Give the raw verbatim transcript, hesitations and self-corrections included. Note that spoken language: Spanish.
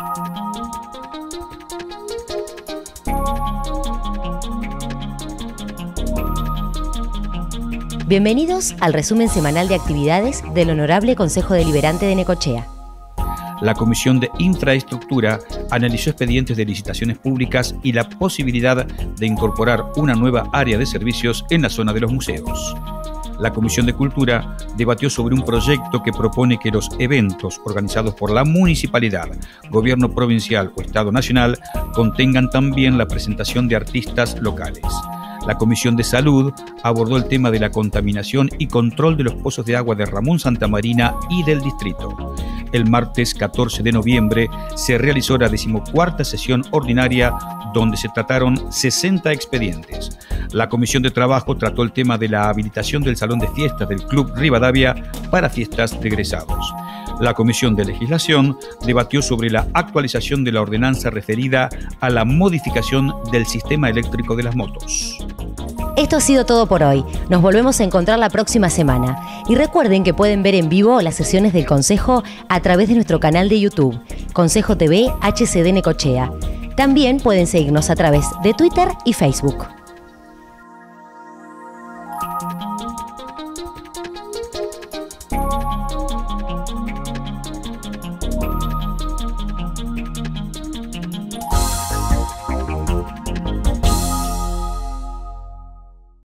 Bienvenidos al resumen semanal de actividades del Honorable Consejo Deliberante de Necochea. La Comisión de Infraestructura analizó expedientes de licitaciones públicas y la posibilidad de incorporar una nueva área de servicios en la zona de los museos. La Comisión de Cultura debatió sobre un proyecto que propone que los eventos organizados por la municipalidad, gobierno provincial o Estado nacional contengan también la presentación de artistas locales. La Comisión de Salud abordó el tema de la contaminación y control de los pozos de agua de Ramón Santamarina y del distrito. El martes catorce de noviembre se realizó la decimocuarta sesión ordinaria donde se trataron sesenta expedientes. La Comisión de Trabajo trató el tema de la habilitación del Salón de Fiestas del Club Rivadavia para fiestas de egresados. La Comisión de Legislación debatió sobre la actualización de la ordenanza referida a la modificación del sistema eléctrico de las motos. Esto ha sido todo por hoy. Nos volvemos a encontrar la próxima semana. Y recuerden que pueden ver en vivo las sesiones del Consejo a través de nuestro canal de YouTube, Consejo T V H C D Necochea. También pueden seguirnos a través de Twitter y Facebook.